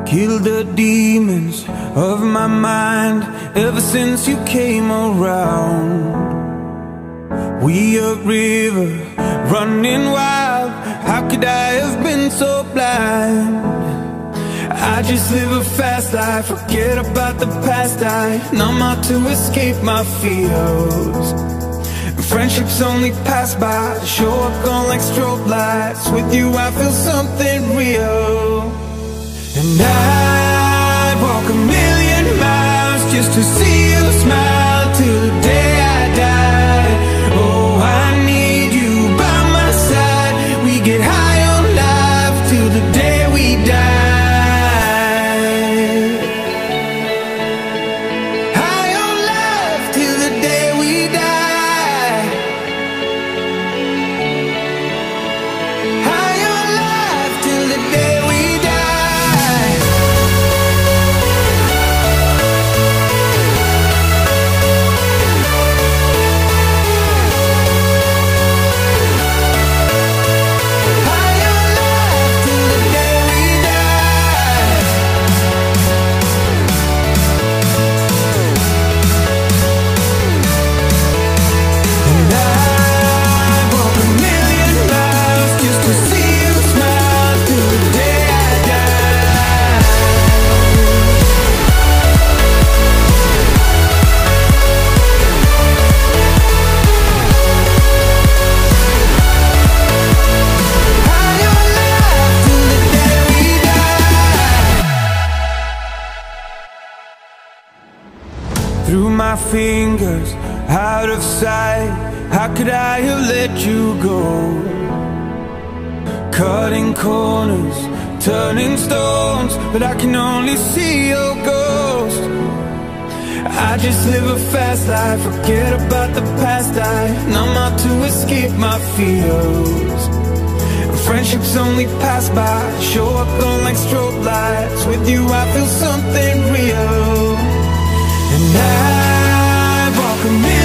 Killed the demons of my mind ever since you came around. We a river running wild, how could I have been so blind? I just live a fast life, forget about the past. I numb out to escape my fears. Friendships only pass by, show up gone like strobe lights. With you I feel something real. And I'd walk a million miles just to see you smile till the day I die. Oh, I need you by my side. We get high on life till the day we die. High on life till the day we die. High on life till the day we die. Through my fingers, out of sight, how could I have let you go? Cutting corners, turning stones, but I can only see your ghost. I just live a fast life, forget about the past. I numb out to escape my fears. Friendships only pass by, show up on like strobe lights. With you I feel something real. And I walk a million